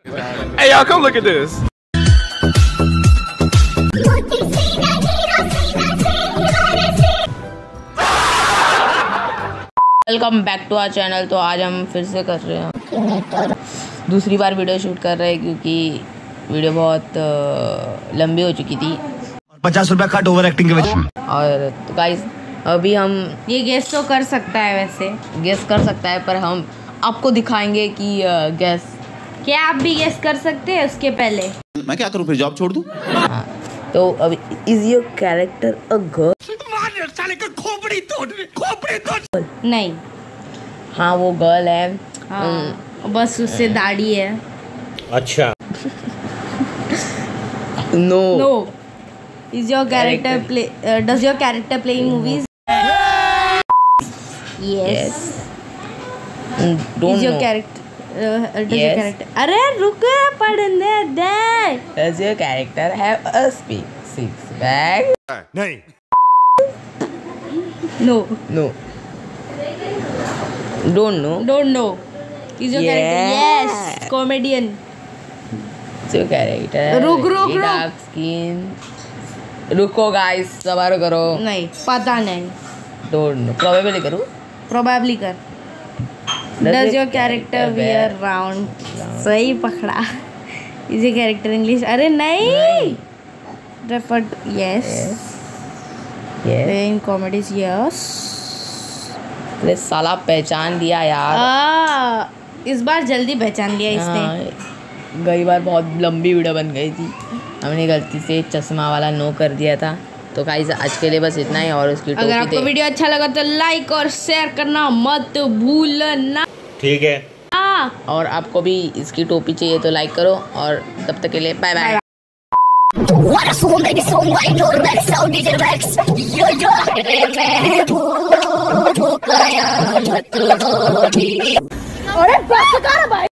Hey y'all, come look at this. Welcome back to our channel. तो आज हम फिर से कर रहे हैं, दूसरी बार वीडियो शूट कर रहे हैं क्योंकि वीडियो बहुत लंबी हो चुकी थी। 50 रुपया कट ओवर एक्टिंग के वजह। और तो गाइस अभी हम ये गेस तो कर सकता है, वैसे गेस कर सकता है, पर हम आपको दिखाएंगे कि गेस क्या आप भी गेस कर सकते हैं उसके पहले। मैं क्या करूं, फिर जॉब छोड़ दूं? हाँ, तो अभी is your character a girl? नहीं। हाँ वो गर्ल है। हाँ, बस उससे दाढ़ी है। अच्छा। No no. Is your character play does your character play in movies? Yes. Don't is your no. Character does your character, अरे रुक पढ़ने दे। Does your character have a six pack? नहीं। No. No. Don't know. Don't know. Is your character? Yeah. Yes, comedian. जो character रुक। Dark skin. रुको guys, सवार करो। नहीं पता नहीं। Don't know. प्रोबेबली करूं? प्रोबेबली कर। Does your character wear round? सही पकड़ा। Is your character English? अरे नहीं। Referred? Yes. In comedies? Yes. अरे साला पहचान लिया यार। इस बार जल्दी पहचान लिया इसने। हाँ, गई बार बहुत लंबी वीडियो बन गई थी, हमने गलती से चश्मा वाला नो कर दिया था। तो गाइस आज के लिए बस इतना ही। और उसकी अगर आपको वीडियो अच्छा लगा तो लाइक और शेयर करना मत भूलना। ठीक है। और आपको भी इसकी टोपी चाहिए तो लाइक करो। और तब तक के लिए बाय बाय। अरे बस कर भाई।